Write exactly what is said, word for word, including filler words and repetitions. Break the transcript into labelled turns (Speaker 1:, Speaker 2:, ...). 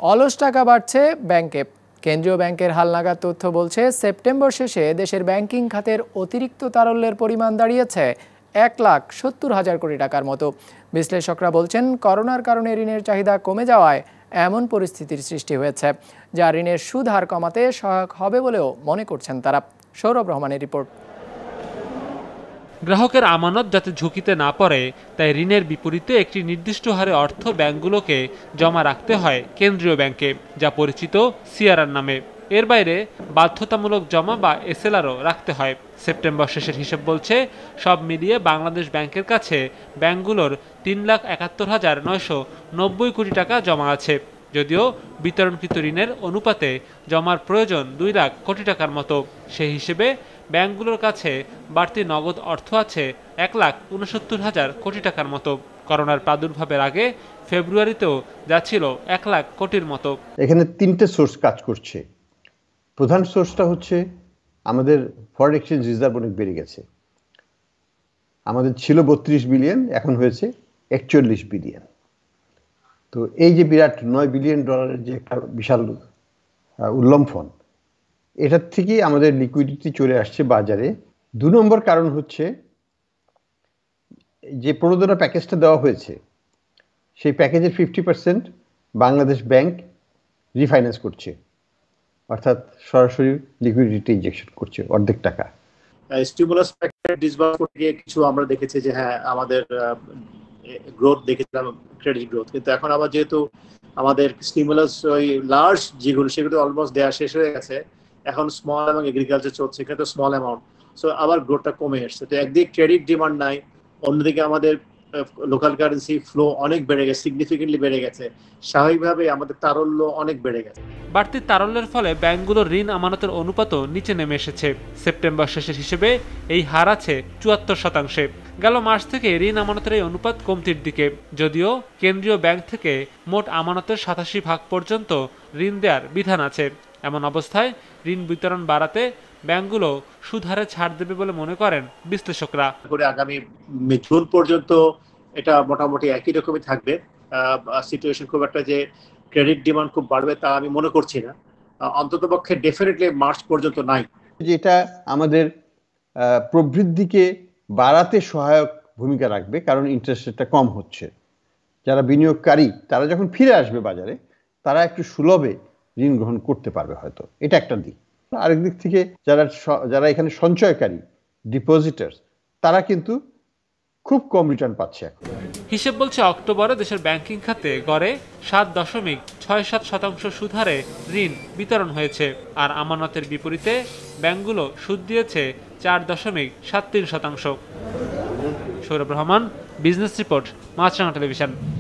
Speaker 1: অলস টাকা বাড়ছে ব্যাংকে। কেন্দ্রীয় ব্যাংকের হালনাগাদ তথ্য বলছে, সেপ্টেম্বর শেষে দেশের ব্যাংকিং খাতের অতিরিক্ত তারল্যের পরিমাণ দাঁড়িয়েছে এক লাখ সত্তর হাজার কোটি টাকার মতো। বিশ্লেষকরা বলছেন, করোনার কারণে ঋণের চাহিদা কমে যাওয়ায় এমন পরিস্থিতির সৃষ্টি হয়েছে, যা ঋণের সুদ হার কমাতে সহায়ক হবে বলেও মনে করছেন তারা। সৌরভ রহমানের রিপোর্ট।
Speaker 2: গ্রাহকের আমানত যাতে ঝুঁকিতে না পড়ে, তাই ঋণের বিপরীতে একটি নির্দিষ্ট হারে অর্থ ব্যাংকগুলোকে জমা রাখতে হয় কেন্দ্রীয় ব্যাংকে, যা পরিচিত সিআরআর নামে। এর বাইরে বাধ্যতামূলক জমা বা এসএলআরও রাখতে হয়। সেপ্টেম্বর শেষের হিসেব বলছে, সব মিলিয়ে বাংলাদেশ ব্যাংকের কাছে ব্যাংকগুলোর তিন লাখ একাত্তর হাজার নয়শো নব্বই কোটি টাকা জমা আছে। যদিও বিতরণকৃত ঋণের অনুপাতে জমার প্রয়োজন দুই লাখ কোটি টাকার মতো। সেই হিসেবে ব্যাংকগুলোর কাছে বাড়তি নগদ অর্থ আছে এক লাখ উনসত্তর হাজার কোটি টাকার মতো। করোনার প্রাদুর্ভাবের আগে ফেব্রুয়ারিতেও যা ছিল এক লাখ কোটির মতো।
Speaker 3: এখানে তিনটে সোর্স কাজ করছে। প্রধান সোর্সটা হচ্ছে আমাদের ফরেন এক্সচেঞ্জ রিজার্ভ অনেক বেড়ে গেছে। আমাদের ছিল বত্রিশ বিলিয়ন, এখন হয়েছে একচল্লিশ বিলিয়ন। তো এই যে বিরাট নয় বিলিয়ন ডলারের যে একটা বিশাল উল্লম্ফন, এটার থেকেই আমাদের লিকুইডিটি চলে আসছে বাজারে। দু নম্বর কারণ হচ্ছে যে প্রণোদনা প্যাকেজটা দেওয়া হয়েছে, সেই প্যাকেজের fifty percent Bangladesh bank refinance করছে, অর্থাৎ সরাসরি লিকুইডিটি ইনজেকশন করছে অর্ধেক টাকা।
Speaker 4: স্টিমুলাস প্যাকেজ ডিসবার্স করতে গিয়ে কিছু আমরা দেখেছি যে হ্যাঁ আমাদের গ্রোথ দেখেছিলাম, ক্রেডিট গ্রোথ, কিন্তু এখন আবার যেহেতু আমাদের স্টিমুলাস ওই লার্জ যেগুলো সেগুলো অলমোস্ট দেওয়া শেষ হয়ে গেছে, এখন স্মল এবং এগ্রিকালচার চলছে, এখানে তো স্মল অ্যামাউন্ট, সো আবার গ্রোথটা কমে এসছে। তো একদিকে ক্রেডিট ডিমান্ড নাই, অন্যদিকে আমাদের লোকাল কারেন্সি ফ্লো অনেক বেড়ে গেছে, সিগনিফিকেন্টলি বেড়ে গেছে, স্বাভাবিকভাবে আমাদের তারল্য অনেক বেড়ে গেছে।
Speaker 2: বাড়তি তারল্যের ফলে ব্যাংকগুলোর ঋণ আমানতের অনুপাতও নিচে নেমে এসেছে। সেপ্টেম্বর শেষের হিসেবে এই হার আছে চুয়াত্তর শতাংশে। গেল মার্চ থেকে ঋণ আমানতের এই অনুপাত কমতির দিকে, যদিও কেন্দ্রীয় ব্যাংক থেকে মোট আমানতের সাতাশি ভাগ পর্যন্ত ঋণ দেওয়ার বিধান আছে। এমন অবস্থায় ঋণ বিতরণ বাড়াতে ব্যাংকগুলো সুদহারে ছাড় দেবে বলে মনে করেন বিশ্লেষকরা।
Speaker 4: আগামী জুন পর্যন্ত এটা মোটামুটি একই রকমই থাকবে সিচুয়েশন। খুব একটা যে ক্রেডিট ডিমান্ড খুব বাড়বে তা আমি মনে করছি না, অন্ততপক্ষে ডেফিনেটলি মার্চ পর্যন্ত নাই।
Speaker 3: যেটা আমাদের প্রবৃদ্ধিকে বাড়াতে সহায়ক ভূমিকা রাখবে, কারণ ইন্টারেস্ট রেটটা কম হচ্ছে। যারা বিনিয়োগকারী তারা যখন ফিরে আসবে বাজারে, তারা একটু সুলভে ঋণ গ্রহণ করতে পারবে হয়তো, এটা একটা দিক। আরেক দিক থেকে যারা যারা এখানে সঞ্চয়কারী ডিপোজিটার্স, তারা কিন্তু খুব কম রিটার্ন পাচ্ছে এখন।
Speaker 2: হিসেব বলছে, অক্টোবরে দেশের ব্যাংকিং খাতে গড়ে সাত দশমিক ছয় সাত শতাংশ সুদহারে ঋণ বিতরণ হয়েছে, আর আমানতের বিপরীতে ব্যাংকগুলো সুদ দিয়েছে চার দশমিক সাত তিন শতাংশ। Saurav Rahman, business report, Maasranga television.